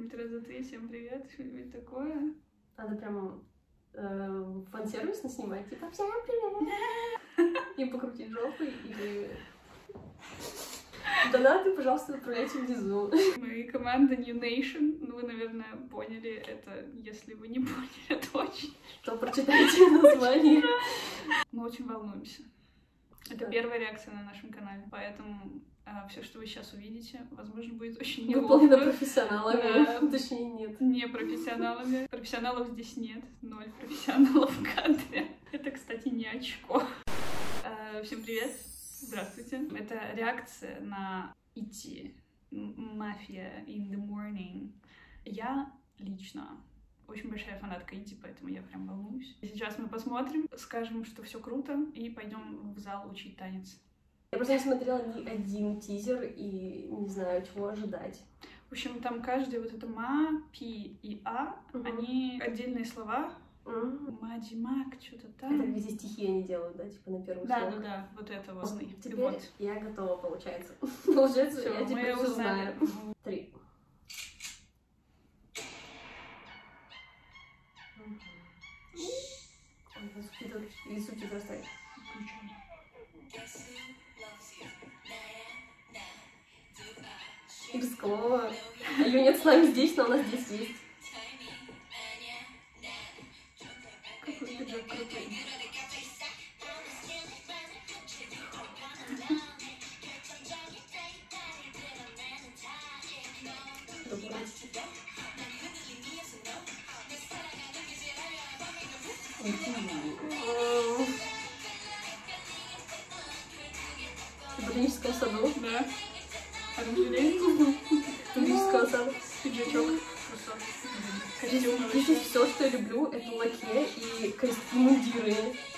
что-нибудь раза 3, всем привет, что-нибудь такое. Надо прям фан-сервисно снимать, типа всем привет! И покрутить жопой, или... Донаты, пожалуйста, отправляйте внизу. Мы команда New Nation, ну вы, наверное, поняли это, если вы не поняли, это очень... То прочитайте название. Мы очень волнуемся. Это первая реакция на нашем канале, поэтому все, что вы сейчас увидите, возможно, будет очень неловко. Выполнено профессионалами, точнее нет. Не профессионалами. Профессионалов здесь нет, 0 профессионалов в кадре. Это, кстати, не очко. Всем привет, здравствуйте. Это реакция на ITZY, Mafia in the Morning. Я лично очень большая фанатка ITZY, поэтому я прям волнуюсь. Сейчас мы посмотрим, скажем, что все круто, и пойдем в зал учить танец. Я просто не смотрела ни один тизер и не знаю, чего ожидать. В общем, там каждый вот это ма.пи.а, они отдельные слова. Маджимак, что-то там. Это везде стихи они делают, да, типа на первый слог. Да, вот это вот. Теперь вот. я готова, получается. Получается, всё, я теперь все знаю. 3. И субтитры ставить. И без слова. Ее нет с нами здесь, но она здесь есть. Какой бюджет крутой. В ботаническом саду. Да. Оранжерея. Ботанического сада. Пиджачок. Здесь все, что я люблю, это лаке и мундиры.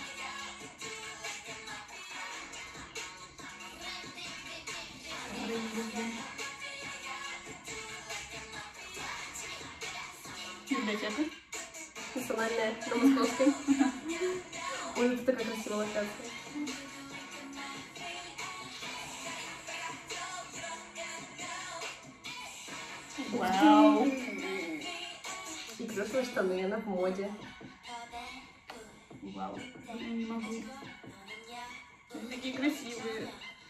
Библиотека. Национальная, на Московской. Ой, это такая красивая локация. Вау. И красивые штаны, она в моде. Вау. Я не могу. Они такие красивые.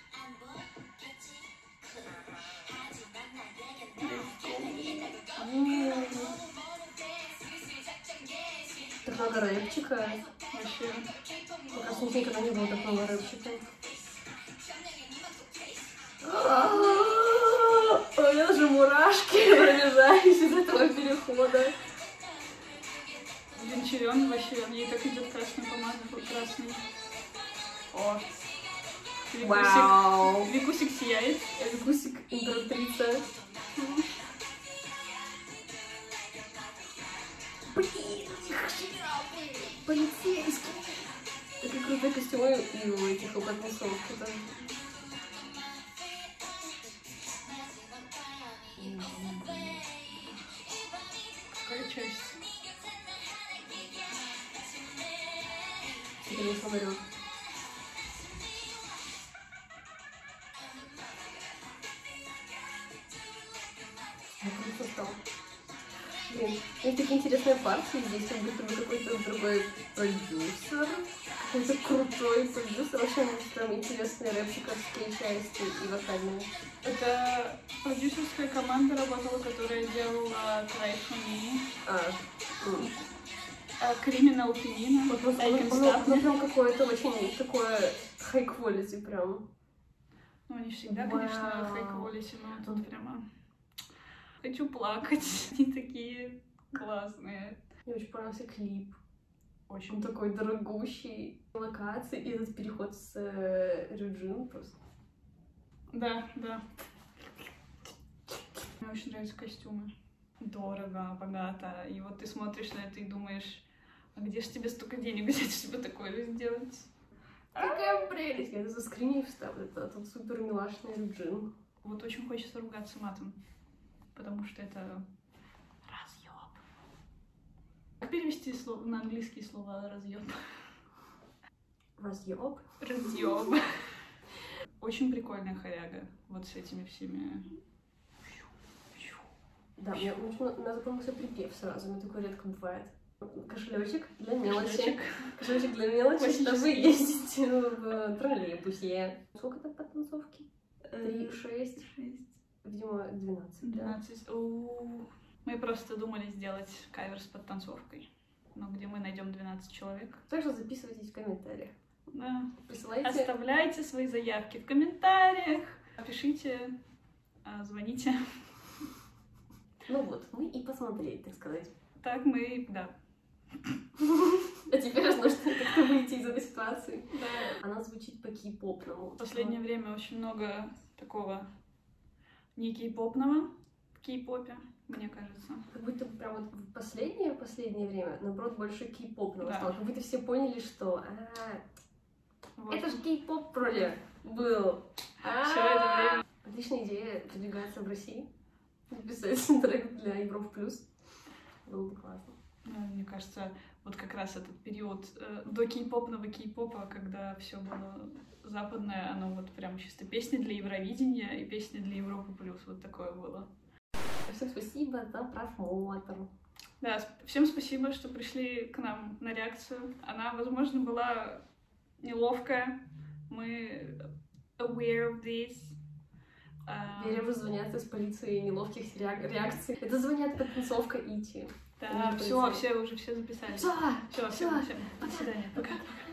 Так много рэпчика. Вообще. Мне кажется, никогда не было так много рэпчика. У меня даже мурашки пробежались из этого перехода. Венчерен вообще, мне так идет красная помада, вот красный. О. Вау. Викусик сияет. Викусик императрица. Полицейский. Такие крутые костюмы и у этих употнесов. Какая часть? Теперь не смотрю. Я круто стал. Блин, есть такие интересные партии здесь, как будто бы какой-то другой продюсер. Какой-то крутой продюсер. Очень прям интересные рэпчиковские части и вокальные. Это продюсерская команда работала, которая делала Cry for Me. Criminal Penina. Ну прям какое-то очень такое high quality прям. Ну они всегда, конечно, high quality, но тут прямо... Хочу плакать. Они такие классные. Мне очень понравился клип. Очень. Он такой дорогущий. Локации и этот переход с Рюджин просто. Да. Мне очень нравятся костюмы. Дорого, богато. И вот ты смотришь на это и думаешь, а где же тебе столько денег взять, чтобы такое же сделать? Какая прелесть! Я это за скриней вставлю. Это тут супер милашный Рюджин. Вот очень хочется ругаться матом. Потому что это разъёб. Как перевести на английский слово разъёб? Разъёб? Разъёб. Очень прикольная хоряга. Вот с этими всеми. Да, мне запомнился припев сразу, мне такое редко бывает. Кошелечек для мелочи. Кошелечек для мелочи, чтобы ездить в троллейбусе. Сколько там подтанцовки? 3, 6. Видимо, 12. 12. Да? Мы просто думали сделать кавер с подтанцовкой. Но где мы найдем 12 человек? Также записывайтесь в комментариях. Да. Присылайте. Оставляйте свои заявки в комментариях. Пишите, звоните. Ну вот, мы и посмотрели, так сказать. Так мы, да. А теперь нужно как-то выйти из этой ситуации. Да. Она звучит по-кей-попному. В последнее время очень много такого не кей-попного в кей-попе, мне кажется. Как будто прям вот в последнее время, наоборот, больше кей-попного стало. Да. Как будто все поняли, что Вот. это же кей-поп вроде был. Все это время. Отличная идея продвигаться в России. Записать трек для Европы Плюс. Было бы классно. Мне кажется, вот как раз этот период до кей-попного кей-попа, когда все было западное, оно вот прям чисто песни для Евровидения и песни для Европы Плюс. Вот такое было. Всем спасибо за просмотр. Да, всем спасибо, что пришли к нам на реакцию. Она, возможно, была неловкая. Мы aware of this. Веря, уже звонят из полиции неловких реакций. Это звонят подтанцовка ITZY. Да, все уже все записали. Все, Все, до свидания. Пока.